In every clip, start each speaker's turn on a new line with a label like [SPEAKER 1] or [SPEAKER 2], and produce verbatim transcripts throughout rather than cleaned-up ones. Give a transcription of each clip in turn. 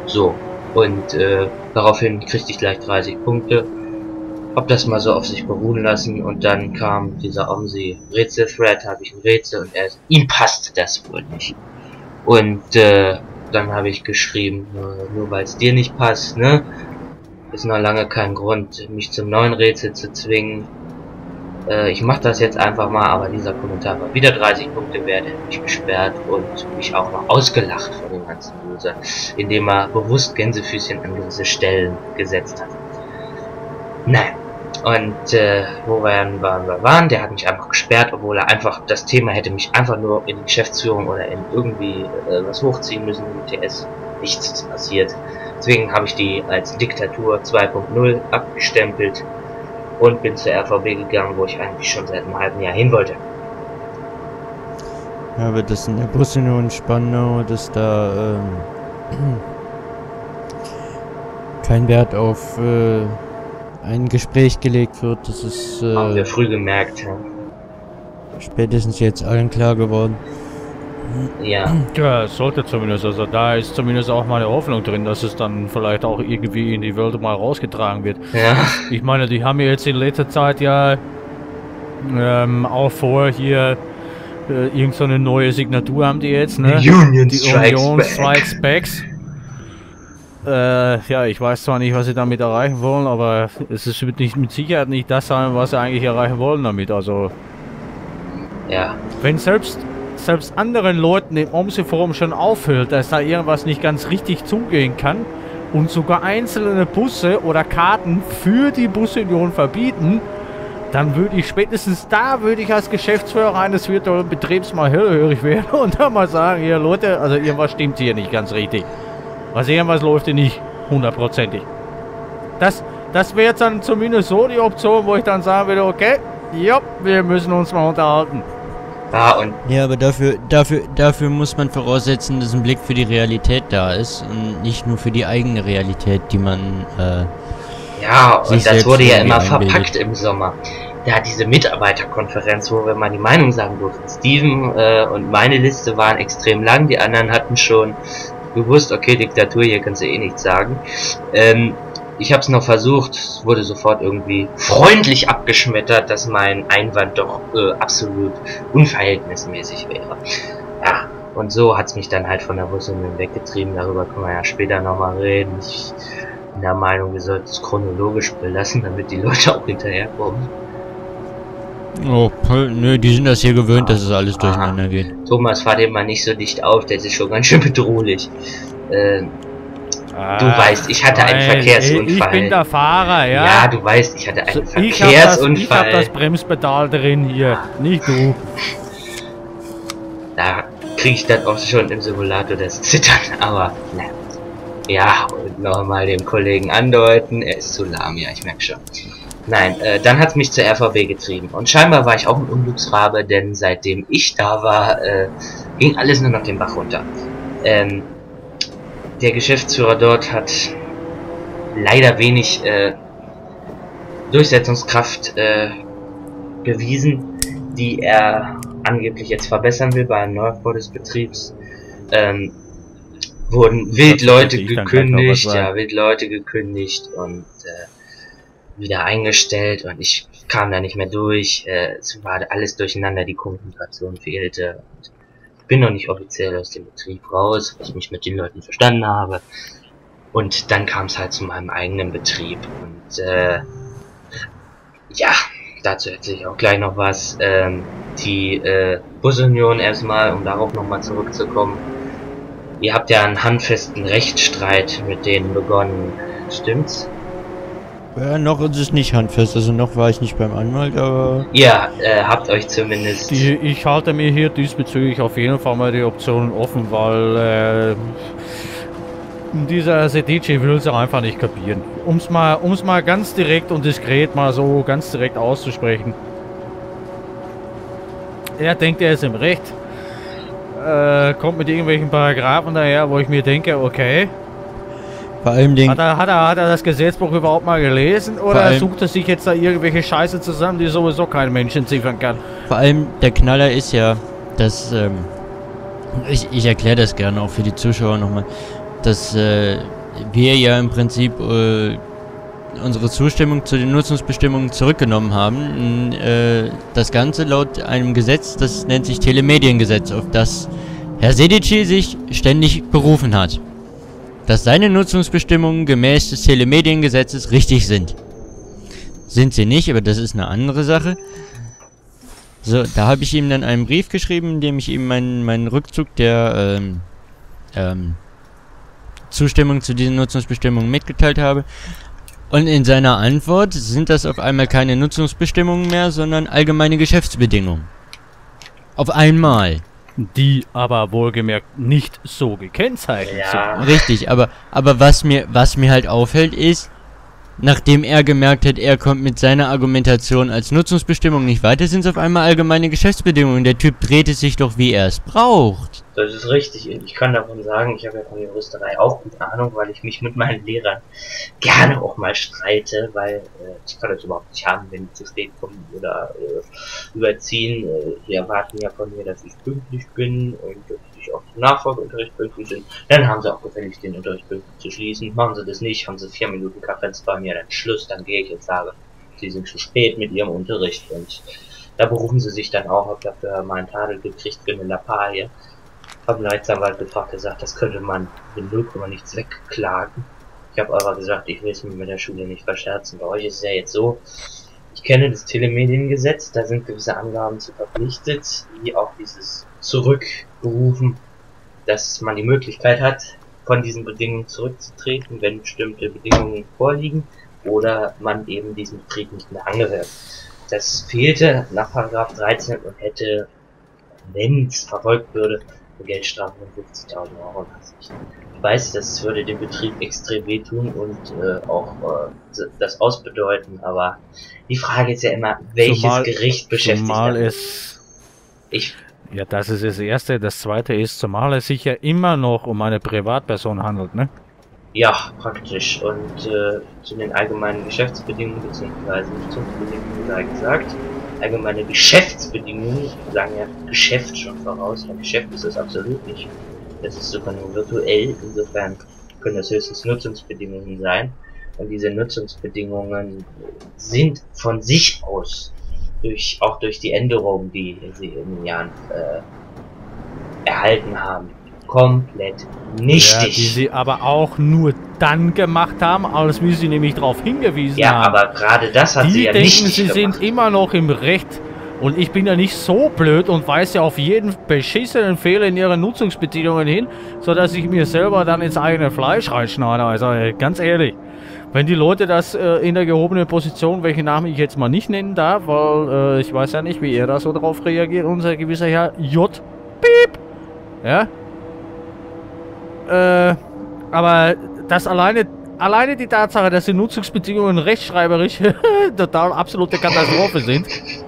[SPEAKER 1] So, und äh, daraufhin kriegte ich gleich dreißig Punkte. Hab das mal so auf sich beruhen lassen und dann kam dieser Omsi Rätsel-Thread, habe ich ein Rätsel und er, ihm passte das wohl nicht. Und äh, dann habe ich geschrieben, nur, nur weil es dir nicht passt, ne, ist noch lange kein Grund, mich zum neuen Rätsel zu zwingen. Äh, ich mache das jetzt einfach mal, aber dieser Kommentar war wieder dreißig Punkte wert, er hat mich gesperrt und mich auch noch ausgelacht von dem ganzen User, indem er bewusst Gänsefüßchen an gewisse Stellen gesetzt hat. Nein. Und äh, wo wir dann waren, wir waren, der hat mich einfach gesperrt, obwohl er einfach, das Thema hätte mich einfach nur in die Geschäftsführung oder in irgendwie äh, was hochziehen müssen, U T S, nichts ist passiert. Deswegen habe ich die als Diktatur zwei Punkt null abgestempelt und bin zur R V B gegangen, wo ich eigentlich schon seit einem halben Jahr hin wollte.
[SPEAKER 2] Ja, aber das in der Busunion Spandau, dass da ähm, kein Wert auf äh, ein Gespräch gelegt wird, das ist äh,
[SPEAKER 1] haben wir früh gemerkt. Ja.
[SPEAKER 2] Spätestens jetzt allen klar geworden.
[SPEAKER 1] Ja.
[SPEAKER 3] Ja, es sollte zumindest, also da ist zumindest auch mal eine Hoffnung drin, dass es dann vielleicht auch irgendwie in die Welt mal rausgetragen wird.
[SPEAKER 1] Ja.
[SPEAKER 3] Ich meine, die haben ja jetzt in letzter Zeit ja ähm, auch vor, hier äh, irgend so eine neue Signatur haben die jetzt, ne?
[SPEAKER 1] Union
[SPEAKER 3] die
[SPEAKER 1] Strikes
[SPEAKER 3] Union
[SPEAKER 1] Back.
[SPEAKER 3] Strikes Backs. Äh, ja, ich weiß zwar nicht, was sie damit erreichen wollen, aber es ist mit, nicht, mit Sicherheit nicht das sein, was sie eigentlich erreichen wollen damit. Also,
[SPEAKER 1] Ja.
[SPEAKER 3] wenn selbst, selbst anderen Leuten im Omsi-Forum schon auffällt, dass da irgendwas nicht ganz richtig zugehen kann und sogar einzelne Busse oder Karten für die Busunion verbieten, dann würde ich spätestens da, würde ich als Geschäftsführer eines virtuellen Betriebs mal hellhörig werden und dann mal sagen, hier Leute, also irgendwas stimmt hier nicht ganz richtig. Also irgendwas läuft hier nicht hundertprozentig. Das, das wäre jetzt dann zumindest so die Option, wo ich dann sagen würde, okay, ja, wir müssen uns mal unterhalten.
[SPEAKER 1] Ja, und
[SPEAKER 2] Ja, aber dafür, dafür, dafür muss man voraussetzen, dass ein Blick für die Realität da ist und nicht nur für die eigene Realität, die man äh,
[SPEAKER 1] ja,
[SPEAKER 2] sich
[SPEAKER 1] und das
[SPEAKER 2] selbst
[SPEAKER 1] wurde ja
[SPEAKER 2] irgendwie
[SPEAKER 1] immer
[SPEAKER 2] einbildet.
[SPEAKER 1] verpackt im Sommer. Da diese Mitarbeiterkonferenz, wo wir mal die Meinung sagen durften. Steven äh, und meine Liste waren extrem lang, die anderen hatten schon gewusst, okay, Diktatur, hier kannst du eh nichts sagen. Ähm, ich habe es noch versucht, es wurde sofort irgendwie freundlich abgeschmettert, dass mein Einwand doch äh, absolut unverhältnismäßig wäre. Ja, und so hat's mich dann halt von der Busunion weggetrieben, darüber können wir ja später nochmal reden. Ich bin der Meinung, wir sollten es chronologisch belassen, damit die Leute auch hinterherkommen.
[SPEAKER 2] Oh, nö, die sind das hier gewöhnt, dass es alles
[SPEAKER 1] Aha.
[SPEAKER 2] durcheinander geht.
[SPEAKER 1] Thomas, fahr dir mal nicht so dicht auf, das ist schon ganz schön bedrohlich. Äh, Du weißt, ich hatte einen Verkehrsunfall.
[SPEAKER 3] Ich bin der Fahrer, ja.
[SPEAKER 1] Ja, du weißt, ich hatte einen
[SPEAKER 3] Ich habe das,
[SPEAKER 1] Verkehrsunfall.
[SPEAKER 3] ich hab das Bremspedal drin hier, nicht du.
[SPEAKER 1] Da kriege ich dann auch schon im Simulator das Zittern, aber ne. Ja, und nochmal dem Kollegen andeuten, er ist zu lahm, ja, ich merke schon. Nein, äh, dann hat's mich zur R V B getrieben. Und scheinbar war ich auch ein Unglücksrabe, denn seitdem ich da war, äh, ging alles nur noch den Bach runter. Ähm, der Geschäftsführer dort hat leider wenig äh, Durchsetzungskraft äh, bewiesen, die er angeblich jetzt verbessern will bei einem Neubau des Betriebs. Ähm, wurden wild Leute gekündigt, ja, wild Leute gekündigt und äh, wieder eingestellt und ich kam da nicht mehr durch. Äh, es war alles durcheinander, die Kommunikation fehlte. Und ich bin noch nicht offiziell aus dem Betrieb raus, weil ich mich mit den Leuten verstanden habe. Und dann kam es halt zu meinem eigenen Betrieb und äh, ja, dazu erzähle ich auch gleich noch was. Ähm, die äh, Busunion erstmal, um darauf nochmal zurückzukommen. Ihr habt ja einen handfesten Rechtsstreit mit denen begonnen, stimmt's?
[SPEAKER 2] Ja, noch ist es nicht handfest, also noch war ich nicht beim Anwalt, aber...
[SPEAKER 1] Ja, äh, habt euch zumindest...
[SPEAKER 3] Die, ich halte mir hier diesbezüglich auf jeden Fall mal die Optionen offen, weil äh, dieser Sedici will es ja einfach nicht kapieren. Um es mal, um's mal ganz direkt und diskret mal so ganz direkt auszusprechen. Er denkt, er ist im Recht. Äh, kommt mit irgendwelchen Paragraphen daher, wo ich mir denke, okay...
[SPEAKER 2] Vor allem Dingen...
[SPEAKER 3] Hat er, hat, er, hat er das Gesetzbuch überhaupt mal gelesen oder sucht er sich jetzt da irgendwelche Scheiße zusammen, die sowieso kein Mensch entziffern kann?
[SPEAKER 2] Vor allem der Knaller ist ja, dass, ähm, ich, ich erkläre das gerne auch für die Zuschauer nochmal, dass äh, wir ja im Prinzip äh, unsere Zustimmung zu den Nutzungsbestimmungen zurückgenommen haben. Äh, das Ganze laut einem Gesetz, das nennt sich Telemediengesetz, auf das Herr Sedici sich ständig berufen hat. Dass seine Nutzungsbestimmungen gemäß des Telemediengesetzes richtig sind. Sind sie nicht, aber das ist eine andere Sache. So, da habe ich ihm dann einen Brief geschrieben, in dem ich ihm meinen, meinen Rückzug der ähm, ähm, Zustimmung zu diesen Nutzungsbestimmungen mitgeteilt habe. Und in seiner Antwort sind das auf einmal keine Nutzungsbestimmungen mehr, sondern allgemeine Geschäftsbedingungen. Auf einmal.
[SPEAKER 3] Die aber wohlgemerkt nicht so gekennzeichnet
[SPEAKER 1] Ja.
[SPEAKER 3] sind.
[SPEAKER 2] Richtig, aber, aber was mir, was mir halt auffällt ist, nachdem er gemerkt hat, er kommt mit seiner Argumentation als Nutzungsbestimmung nicht weiter, sind es auf einmal allgemeine Geschäftsbedingungen. Der Typ dreht es sich doch, wie er es braucht.
[SPEAKER 1] Das ist richtig. Ich kann davon sagen, ich habe ja von Juristerei auch gut Ahnung, weil ich mich mit meinen Lehrern gerne auch mal streite, weil äh, ich kann das überhaupt nicht haben, wenn die zu spät kommen oder äh, überziehen. Äh, die erwarten ja von mir, dass ich pünktlich bin und dass ich auch zum Nachfolgeunterricht pünktlich bin. Dann haben sie auch gefälligst den Unterricht pünktlich zu schließen. Machen sie das nicht, haben sie vier Minuten Karenz bei mir, dann Schluss, dann gehe ich und sage, sie sind zu spät mit ihrem Unterricht. Und da berufen sie sich dann auch, hab dafür meinen Tadel gekriegt für eine Lappalie. Hab einen Rechtsanwalt gefragt, gesagt, das könnte man in null Komma nichts wegklagen. Ich habe aber gesagt, ich will es mir mit der Schule nicht verscherzen. Bei euch ist es ja jetzt so, ich kenne das Telemediengesetz, da sind gewisse Angaben zu verpflichtet, wie auch dieses Zurückberufen, dass man die Möglichkeit hat, von diesen Bedingungen zurückzutreten, wenn bestimmte Bedingungen vorliegen oder man eben diesen Betrieb nicht mehr angehört. Das fehlte nach Paragraph dreizehn und hätte, wenn es verfolgt würde, eine Geldstrafe von fünfzigtausend Euro nach sich. Ich weiß, das würde dem Betrieb extrem wehtun und äh, auch äh, das ausbedeuten, aber die Frage ist ja immer, welches
[SPEAKER 3] Zumal,
[SPEAKER 1] Gericht beschäftigt
[SPEAKER 3] zumal
[SPEAKER 1] damit?
[SPEAKER 3] es
[SPEAKER 1] Ich
[SPEAKER 3] Ja, das ist das Erste. Das Zweite ist, zumal es sich ja immer noch um eine Privatperson handelt, ne?
[SPEAKER 1] Ja, praktisch. Und äh, zu den allgemeinen Geschäftsbedingungen bzw. Nutzungsbedingungen sei gesagt, allgemeine Geschäftsbedingungen sagen ja Geschäft schon voraus. Ein Geschäft ist das absolut nicht. Das ist sogar nur virtuell. Insofern können das höchstens Nutzungsbedingungen sein. Und diese Nutzungsbedingungen sind von sich aus, durch auch durch die Änderungen, die sie in den Jahren äh, erhalten haben, komplett nichtig.
[SPEAKER 3] Ja, die sie aber auch nur dann gemacht haben, als wir sie nämlich darauf hingewiesen
[SPEAKER 1] ja,
[SPEAKER 3] haben.
[SPEAKER 1] aber gerade das hat
[SPEAKER 3] die
[SPEAKER 1] sie ja
[SPEAKER 3] denken,
[SPEAKER 1] nicht
[SPEAKER 3] sie
[SPEAKER 1] gemacht.
[SPEAKER 3] sind immer noch im Recht. Und ich bin ja nicht so blöd und weise ja auf jeden beschissenen Fehler in ihren Nutzungsbedingungen hin, sodass ich mir selber dann ins eigene Fleisch reinschneide. Also äh, ganz ehrlich, wenn die Leute das äh, in der gehobenen Position, welchen Namen ich jetzt mal nicht nennen darf, weil äh, ich weiß ja nicht, wie er da so drauf reagiert, unser gewisser Herr J. Piep. Ja. Äh, aber das alleine, alleine die Tatsache, dass die Nutzungsbedingungen rechtschreiberisch total absolute Katastrophe sind.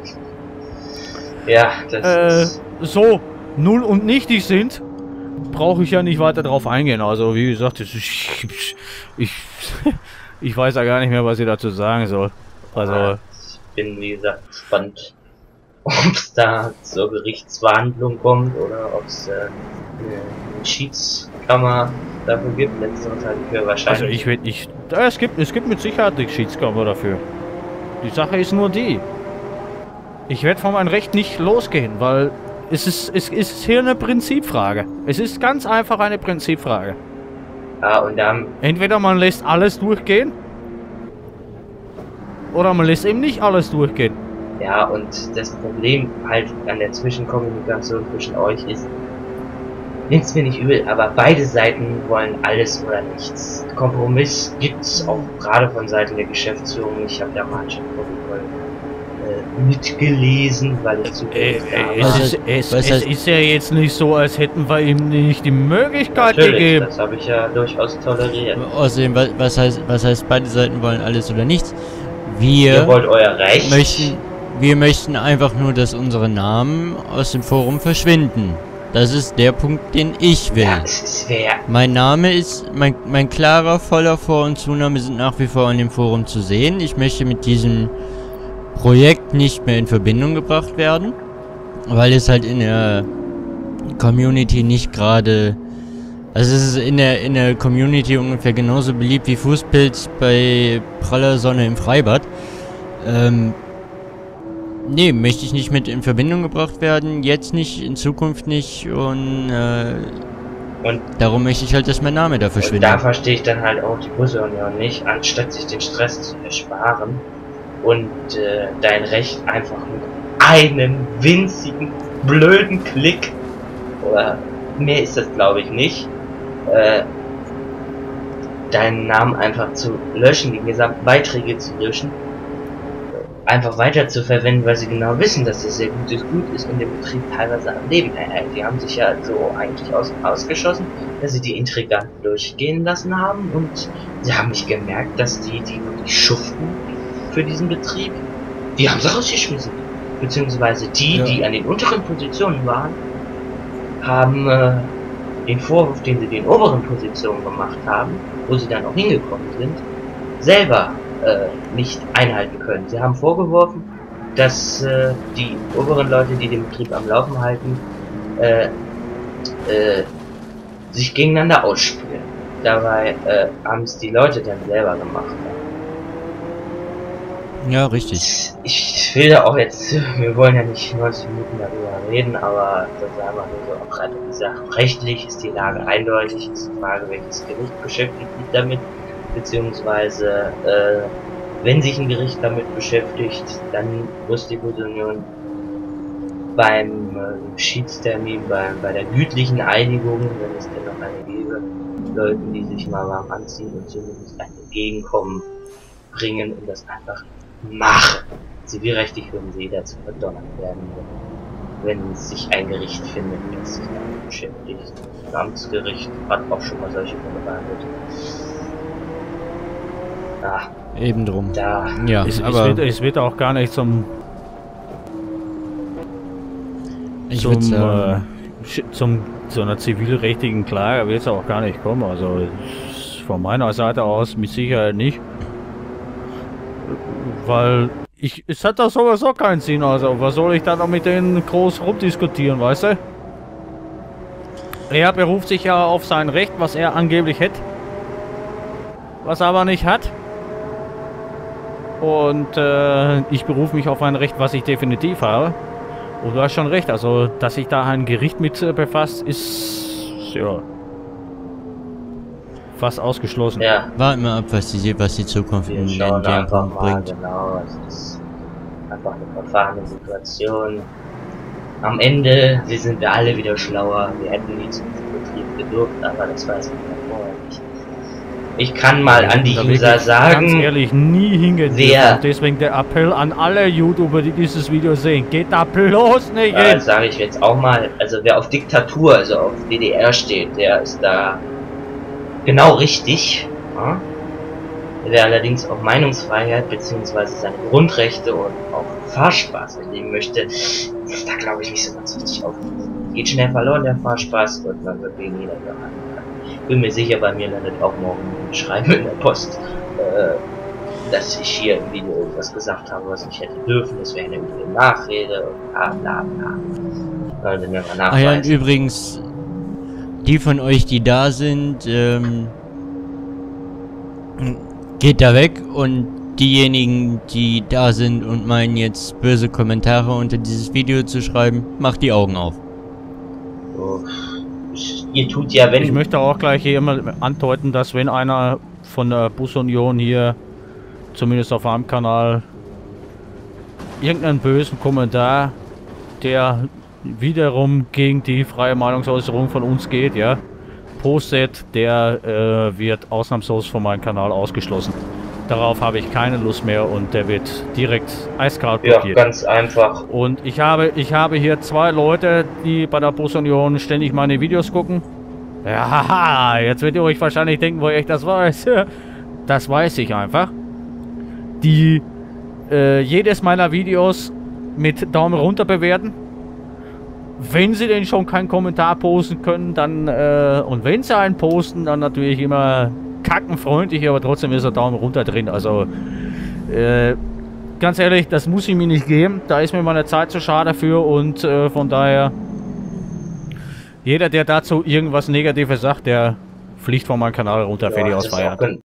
[SPEAKER 1] Ja, das
[SPEAKER 3] Äh,
[SPEAKER 1] ist...
[SPEAKER 3] so null und nichtig sind, brauche ich ja nicht weiter drauf eingehen. Also wie gesagt, ich, ich, ich, ich weiß ja gar nicht mehr, was ich dazu sagen soll. Also
[SPEAKER 1] Ich bin, wie gesagt, gespannt, ob es da zur Gerichtsverhandlung kommt oder ob es äh, eine Schiedskammer dafür gibt. Letzteres halte ich für wahrscheinlich.
[SPEAKER 3] Also ich will nicht. Es gibt, es gibt mit Sicherheit eine Schiedskammer dafür. Die Sache ist nur die. Ich werde von meinem Recht nicht losgehen, weil es ist, es ist hier eine Prinzipfrage. Es ist ganz einfach eine Prinzipfrage.
[SPEAKER 1] Ja, und dann,
[SPEAKER 3] Entweder man lässt alles durchgehen oder man lässt eben nicht alles durchgehen.
[SPEAKER 1] ja, und das Problem halt an der Zwischenkommunikation zwischen euch ist, nimmt's mir nicht übel, aber beide Seiten wollen alles oder nichts. Kompromiss gibt's auch gerade von Seiten der Geschäftsführung. Ich habe da mal ein Protokoll äh, mitgelesen, weil ich zu
[SPEAKER 3] Äh, äh,
[SPEAKER 2] Was
[SPEAKER 3] es,
[SPEAKER 2] heißt-
[SPEAKER 3] ist, es,
[SPEAKER 2] was
[SPEAKER 3] es
[SPEAKER 2] heißt-
[SPEAKER 3] ist ja jetzt nicht so, als hätten wir ihm nicht die Möglichkeit
[SPEAKER 1] Natürlich,
[SPEAKER 3] gegeben.
[SPEAKER 1] das habe ich ja durchaus toleriert.
[SPEAKER 2] Außerdem, wa- was heißt, was heißt, beide Seiten wollen alles oder nichts?
[SPEAKER 1] Ihr
[SPEAKER 2] Wir
[SPEAKER 1] wollt euer Recht.
[SPEAKER 2] möchten, wir möchten einfach nur, dass unsere Namen aus dem Forum verschwinden. Das ist der Punkt, den ich will.
[SPEAKER 1] Ja, es ist wer.
[SPEAKER 2] Mein Name ist, mein, mein klarer, voller Vor- und Zunahme sind nach wie vor in dem Forum zu sehen. Ich möchte mit diesem Projekt nicht mehr in Verbindung gebracht werden, weil es halt in der Community nicht gerade Also es ist in der, in der Community ungefähr genauso beliebt wie Fußpilz bei praller Sonne im Freibad. Ähm, nee, möchte ich nicht mit in Verbindung gebracht werden, jetzt nicht, in Zukunft nicht und, äh,
[SPEAKER 1] und
[SPEAKER 2] darum möchte ich halt, dass mein Name da
[SPEAKER 1] und
[SPEAKER 2] verschwindet.
[SPEAKER 1] da verstehe ich dann halt auch die Busunion nicht, anstatt sich den Stress zu ersparen und äh, dein Recht einfach mit einem winzigen, blöden Klick, oder mehr ist das glaube ich nicht, äh, deinen Namen einfach zu löschen, die gesamten Beiträge zu löschen, einfach weiter zu verwenden, weil sie genau wissen, dass das sehr gutes Gut ist und den Betrieb teilweise am Leben erhält. Die haben sich ja so eigentlich aus, ausgeschossen, dass sie die Intriganten durchgehen lassen haben und sie haben nicht gemerkt, dass die, die wirklich schuften für diesen Betrieb, die haben sie rausgeschmissen. Beziehungsweise die, ja. die an den unteren Positionen waren, haben äh, den Vorwurf, den sie den oberen Positionen gemacht haben, wo sie dann auch hingekommen sind, selber äh, nicht einhalten können. Sie haben vorgeworfen, dass äh, die oberen Leute, die den Betrieb am Laufen halten, äh, äh, sich gegeneinander ausspielen. Dabei äh, haben es die Leute dann selber gemacht.
[SPEAKER 2] Ja, richtig.
[SPEAKER 1] Ich will da auch jetzt, wir wollen ja nicht neunzig Minuten darüber reden, aber das ist einfach nur so auch gerade gesagt, rechtlich ist die Lage eindeutig, ist die Frage, welches Gericht beschäftigt sich damit, beziehungsweise, äh, wenn sich ein Gericht damit beschäftigt, dann muss die Busunion beim äh, Schiedstermin, bei, bei der gütlichen Einigung, wenn es denn noch eine gäbe, Leuten, die sich mal warm anziehen und zumindest ein Entgegenkommen bringen und das einfach machen. Zivilrechtlich würden sie dazu verdonnert werden, wenn sich ein Gericht findet, das sich damit beschäftigt. Das Amtsgericht hat auch schon mal solche Fälle behandelt. Ah,
[SPEAKER 2] eben drum.
[SPEAKER 1] Da.
[SPEAKER 2] Ja,
[SPEAKER 3] es,
[SPEAKER 2] aber
[SPEAKER 3] es, wird, es wird auch gar nicht zum
[SPEAKER 2] ich
[SPEAKER 3] zum,
[SPEAKER 2] sagen,
[SPEAKER 3] äh, zum zu einer zivilrechtlichen Klage wird es auch gar nicht kommen. Also von meiner Seite aus mit Sicherheit nicht. Weil ich, es hat doch sowieso keinen Sinn, also was soll ich da noch mit denen groß rumdiskutieren, weißt du? Er beruft sich ja auf sein Recht, was er angeblich hätte, was er aber nicht hat. Und äh, ich berufe mich auf ein Recht, was ich definitiv habe. Und du hast schon recht, also dass sich da ein Gericht mit äh, befasst, ist ja fast ausgeschlossen.
[SPEAKER 1] Ja.
[SPEAKER 2] warten wir ab, was die, was die Zukunft
[SPEAKER 1] Wir
[SPEAKER 2] in
[SPEAKER 1] schauen
[SPEAKER 2] den
[SPEAKER 1] einfach
[SPEAKER 2] Punkt
[SPEAKER 1] mal,
[SPEAKER 2] bringt.
[SPEAKER 1] genau, es ist einfach eine verfahrene Situation. Am Ende, wir sind wir alle wieder schlauer, wir hätten nie zum Betrieb gedurft, aber das weiß man ja vorher nicht. Ich kann mal an die
[SPEAKER 3] Da
[SPEAKER 1] User
[SPEAKER 3] wirklich
[SPEAKER 1] sagen,
[SPEAKER 3] ganz ehrlich nie hingehen.
[SPEAKER 1] wer-
[SPEAKER 3] Und deswegen der Appell an alle YouTuber, die dieses Video sehen, geht da bloß nicht
[SPEAKER 1] äh,
[SPEAKER 3] hin.
[SPEAKER 1] sage ich jetzt auch mal, also wer auf Diktatur, also auf D D R steht, der ist da genau richtig. Ja? Wer allerdings auch Meinungsfreiheit bzw. seine Grundrechte und auch Fahrspaß erleben möchte, ist da glaube ich nicht so ganz richtig aufgehoben. Geht schnell verloren der Fahrspaß und man wird wegen jeder gehandelt. Ich bin mir sicher, bei mir landet auch morgen ein Schreiben in der Post, äh, dass ich hier im Video irgendwas gesagt habe, was ich hätte dürfen. Das wäre eine üble Nachrede und bla bla bla. Also, wenn wir mal
[SPEAKER 2] Ah ja, und
[SPEAKER 1] nachweisen.
[SPEAKER 2] übrigens, die von euch, die da sind, ähm, geht da weg und diejenigen, die da sind und meinen jetzt böse Kommentare unter dieses Video zu schreiben, macht die Augen auf.
[SPEAKER 1] So. Ihr tut ja, wenn
[SPEAKER 3] Ich möchte auch gleich hier immer andeuten, dass wenn einer von der Busunion hier, zumindest auf einem Kanal, irgendeinen bösen Kommentar, der wiederum gegen die freie Meinungsäußerung von uns geht, ja, postet, der äh, wird ausnahmslos von meinem Kanal ausgeschlossen. Darauf habe ich keine Lust mehr und der wird direkt eiskalt
[SPEAKER 1] ja,
[SPEAKER 3] blockiert.
[SPEAKER 1] ganz einfach.
[SPEAKER 3] Und ich habe, ich habe hier zwei Leute, die bei der Busunion ständig meine Videos gucken. Ja, haha, jetzt werdet ihr euch wahrscheinlich denken, woher ich das weiß. Das weiß ich einfach. Die äh, jedes meiner Videos mit Daumen runter bewerten. Wenn sie denn schon keinen Kommentar posten können, dann äh, und wenn sie einen posten, dann natürlich immer kackenfreundlich, aber trotzdem ist der Daumen runter drin. Also äh, ganz ehrlich, das muss ich mir nicht geben. Da ist mir meine Zeit zu schade für und äh, von daher Jeder, der dazu irgendwas Negatives sagt, der fliegt von meinem Kanal runter, fertig aus
[SPEAKER 1] das ist auch
[SPEAKER 3] Feierabend.
[SPEAKER 1] gen-